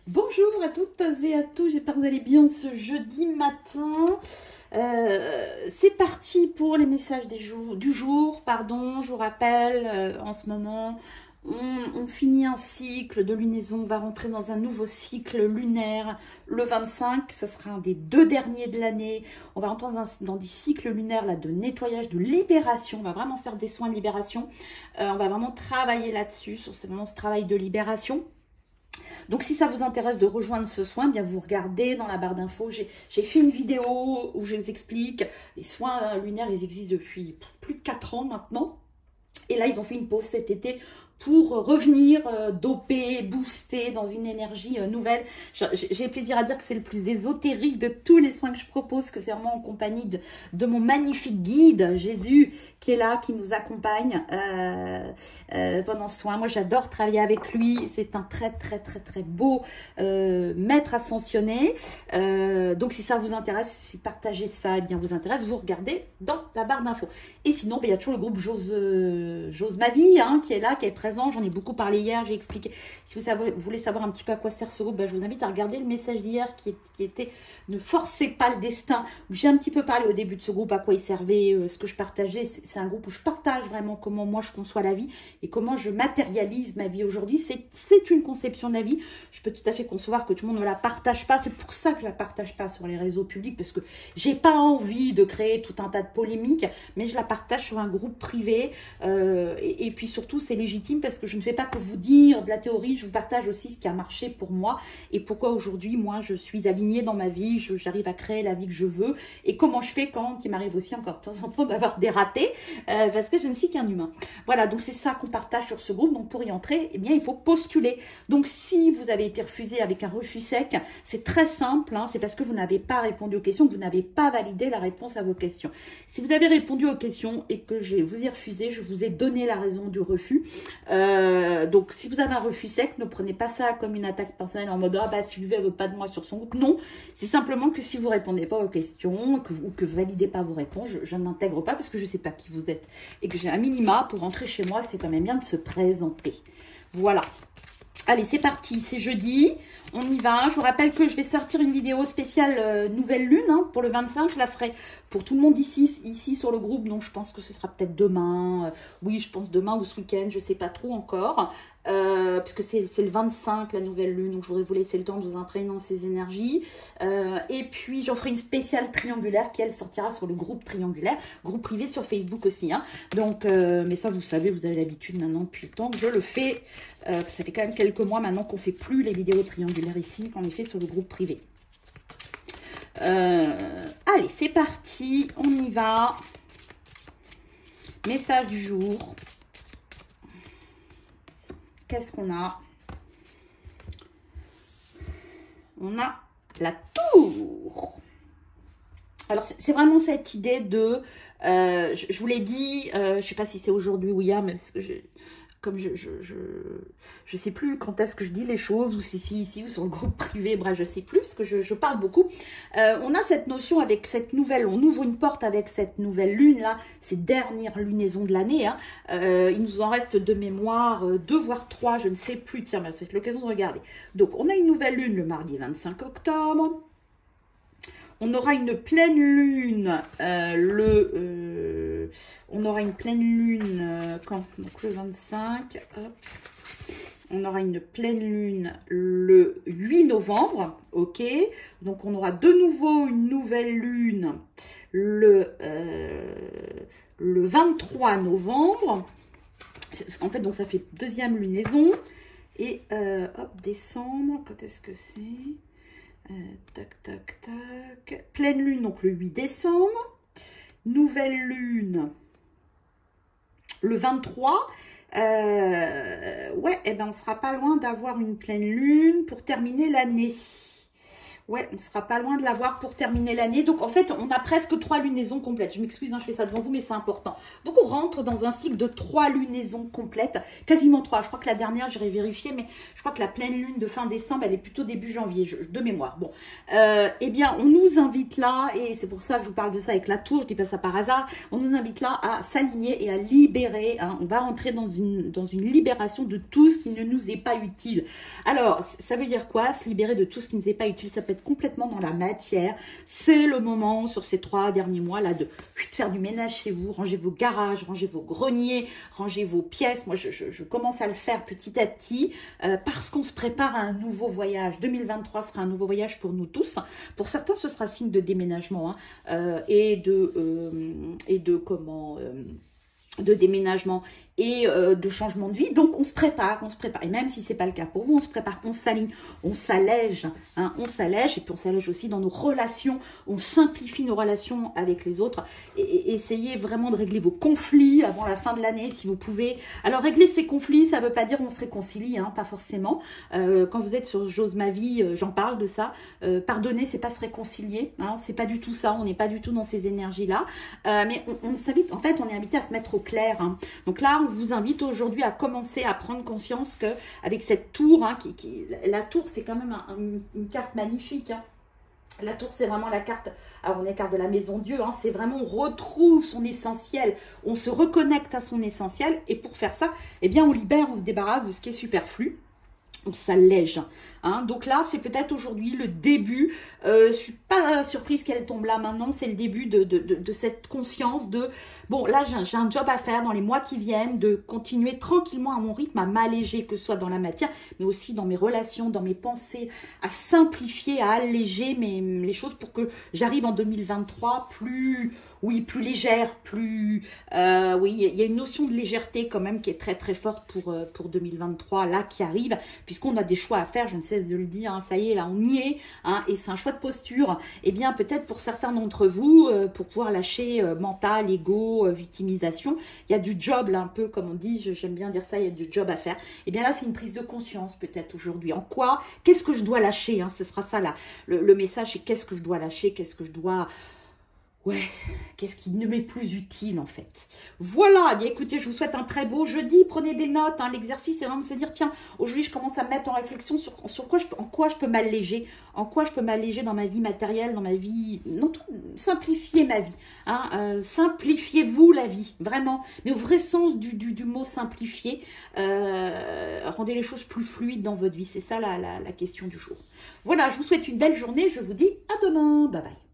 Bonjour à toutes et à tous, j'espère que vous allez bien ce jeudi matin. C'est parti pour les messages du jour. Pardon, je vous rappelle, en ce moment, on finit un cycle de lunaison, on va rentrer dans un nouveau cycle lunaire le 25, ce sera un des deux derniers de l'année. On va rentrer dans des cycles lunaires là, de nettoyage, de libération, on va vraiment faire des soins de libération. On va vraiment travailler là-dessus, sur vraiment ce travail de libération. Donc si ça vous intéresse de rejoindre ce soin, bien vous regardez dans la barre d'infos, j'ai fait une vidéo où je vous explique, les soins lunaires, ils existent depuis plus de 4 ans maintenant. Et là, ils ont fait une pause cet été pour revenir doper, booster dans une énergie nouvelle. J'ai plaisir à dire que c'est le plus ésotérique de tous les soins que je propose, que c'est vraiment en compagnie de mon magnifique guide, Jésus, qui est là, qui nous accompagne pendant ce soin. Moi, j'adore travailler avec lui. C'est un très, très, très, très beau maître ascensionné. Donc, si ça vous intéresse, si partager ça eh bien, vous intéresse, vous regardez dans la barre d'infos. Et sinon, il y a toujours le groupe J'ose ma vie, hein, qui est là, qui est présent. J'en ai beaucoup parlé hier, j'ai expliqué. Si vous voulez savoir un petit peu à quoi sert ce groupe, je vous invite à regarder le message d'hier qui était « Ne forcez pas le destin ». J'ai un petit peu parlé au début de ce groupe, à quoi il servait, ce que je partageais. C'est un groupe où je partage vraiment comment moi je conçois la vie et comment je matérialise ma vie aujourd'hui. C'est une conception de la vie. Je peux tout à fait concevoir que tout le monde ne la partage pas. C'est pour ça que je la partage pas sur les réseaux publics, parce que j'ai pas envie de créer tout un tas de polémiques, mais je la partage sur un groupe privé. Et puis surtout, c'est légitime parce que je ne fais pas que vous dire de la théorie, je vous partage aussi ce qui a marché pour moi et pourquoi aujourd'hui, moi, je suis alignée dans ma vie, j'arrive à créer la vie que je veux et comment je fais quand il m'arrive aussi encore de temps en temps d'avoir des ratés parce que je ne suis qu'un humain. Voilà, donc c'est ça qu'on partage sur ce groupe. Donc pour y entrer, eh bien, il faut postuler. Donc si vous avez été refusé avec un refus sec, c'est très simple, hein, c'est parce que vous n'avez pas répondu aux questions, que vous n'avez pas validé la réponse à vos questions. Si vous avez répondu aux questions et que je vous ai refusé, je vous ai donné la raison du refus. Donc si vous avez un refus sec, ne prenez pas ça comme une attaque personnelle en mode « Ah bah Sylvie elle veut pas de moi sur son groupe ». Non, c'est simplement que si vous répondez pas aux questions ou que vous validez pas vos réponses, je n'intègre pas parce que je sais pas qui vous êtes. Et que j'ai un minima pour rentrer chez moi, c'est quand même bien de se présenter. Voilà. Allez, c'est parti, c'est jeudi, on y va. Je vous rappelle que je vais sortir une vidéo spéciale nouvelle lune hein, pour le 25. Je la ferai pour tout le monde ici sur le groupe. Donc, je pense que ce sera peut-être demain. Oui, je pense demain ou ce week-end, je ne sais pas trop encore. Puisque c'est le 25, la nouvelle lune. Donc, je voudrais vous laisser le temps de vous imprégner dans ces énergies. Et puis, j'en ferai une spéciale triangulaire qui, elle, sortira sur le groupe triangulaire. Groupe privé sur Facebook aussi. Hein. Donc, mais ça, vous savez, vous avez l'habitude maintenant depuis le temps que je le fais. Ça fait quand même quelques mois maintenant qu'on ne fait plus les vidéos triangulaires ici, qu'on les fait sur le groupe privé. Allez, c'est parti, on y va. Message du jour. Qu'est-ce qu'on a? On a la tour. Alors, c'est vraiment cette idée de... je vous l'ai dit, je ne sais pas si c'est aujourd'hui ou hier, mais parce que comme je sais plus quand est-ce que je dis les choses, ou si ici ou sur le groupe privé, bref, je sais plus, parce que je parle beaucoup. On a cette notion avec cette nouvelle, on ouvre une porte avec cette nouvelle lune, là, ces dernières lunaisons de l'année. Hein. Il nous en reste de mémoire 2 voire 3, je ne sais plus, tiens, mais c'est l'occasion de regarder. Donc, on a une nouvelle lune le mardi 25 octobre. On aura une pleine lune on aura une pleine lune quand? Donc le 25. Hop. On aura une pleine lune le 8 novembre. Ok. Donc on aura de nouveau une nouvelle lune le 23 novembre. En fait, donc ça fait deuxième lunaison. Et hop, décembre. Quand est-ce que c'est? Tac, tac, tac. Pleine lune, donc le 8 décembre. Nouvelle lune, le 23. Ouais, eh ben, on sera pas loin d'avoir une pleine lune pour terminer l'année. Ouais, on sera pas loin de l'avoir pour terminer l'année. Donc, en fait, on a presque 3 lunaisons complètes. Je m'excuse, hein, je fais ça devant vous, mais c'est important. Donc, on rentre dans un cycle de 3 lunaisons complètes. Quasiment 3. Je crois que la dernière, j'irai vérifier, mais je crois que la pleine lune de fin décembre, elle est plutôt début janvier, de mémoire. Bon, eh bien, on nous invite là, et c'est pour ça que je vous parle de ça avec la tour, je dis pas ça par hasard, on nous invite là à s'aligner et à libérer. Hein. On va entrer dans une libération de tout ce qui ne nous est pas utile. Alors, ça veut dire quoi? Se libérer de tout ce qui ne nous est pas utile, ça peut être complètement dans la matière. C'est le moment, sur ces 3 derniers mois, là, de faire du ménage chez vous, ranger vos garages, ranger vos greniers, ranger vos pièces. Moi, je commence à le faire petit à petit parce qu'on se prépare à un nouveau voyage. 2023 sera un nouveau voyage pour nous tous. Pour certains, ce sera signe de déménagement et de déménagement et de changement de vie. Donc, on se prépare. Et même si c'est pas le cas pour vous, on se prépare, on s'aligne, on s'allège, hein, on s'allège, et puis on s'allège aussi dans nos relations, on simplifie nos relations avec les autres, et essayez vraiment de régler vos conflits avant la fin de l'année, si vous pouvez. Alors, régler ces conflits, ça veut pas dire on se réconcilie, hein, pas forcément. Quand vous êtes sur J'ose ma vie, j'en parle de ça. Pardonner, c'est pas se réconcilier, hein, c'est pas du tout ça, on n'est pas du tout dans ces énergies-là. Mais on s'invite, en fait, on est invité à se mettre au clair. Hein. Donc là, on vous invite aujourd'hui à commencer à prendre conscience que avec cette tour, hein, la tour, c'est quand même une carte magnifique. Hein. La tour, c'est vraiment la carte, alors on est carte de la maison Dieu, hein, c'est vraiment on retrouve son essentiel, on se reconnecte à son essentiel, et pour faire ça, eh bien on libère, on se débarrasse de ce qui est superflu. On s'allège. Hein. Donc là, c'est peut-être aujourd'hui le début. Je suis pas surprise qu'elle tombe là maintenant. C'est le début de cette conscience de, bon, là, j'ai un job à faire dans les mois qui viennent, de continuer tranquillement à mon rythme, à m'alléger, que ce soit dans la matière, mais aussi dans mes relations, dans mes pensées, à simplifier, à alléger les choses pour que j'arrive en 2023 plus légère, oui, il y a une notion de légèreté quand même qui est très très forte pour 2023, là, qui arrive, puisqu'on a des choix à faire, je ne cesse de le dire, hein, ça y est, là, on y est, hein, et c'est un choix de posture. Eh bien, peut-être pour certains d'entre vous, pour pouvoir lâcher mental, ego, victimisation, il y a du job, là, un peu, comme on dit, j'aime bien dire ça, il y a du job à faire. Eh bien là, c'est une prise de conscience, peut-être, aujourd'hui. En quoi? Qu'est-ce que je dois lâcher, hein, ce sera ça, là. Le message, c'est qu'est-ce que je dois lâcher, qu'est-ce que je dois... Ouais, qu'est-ce qui ne m'est plus utile en fait. Voilà, eh bien écoutez, je vous souhaite un très beau jeudi. Prenez des notes, hein. L'exercice est vraiment de se dire, tiens, aujourd'hui je commence à me mettre en réflexion sur en quoi je peux m'alléger, en quoi je peux m'alléger dans ma vie matérielle, dans ma vie... Non, simplifiez ma vie. Hein. Simplifiez-vous la vie, vraiment. Mais au vrai sens du mot simplifier, rendez les choses plus fluides dans votre vie. C'est ça la question du jour. Voilà, je vous souhaite une belle journée. Je vous dis à demain. Bye bye.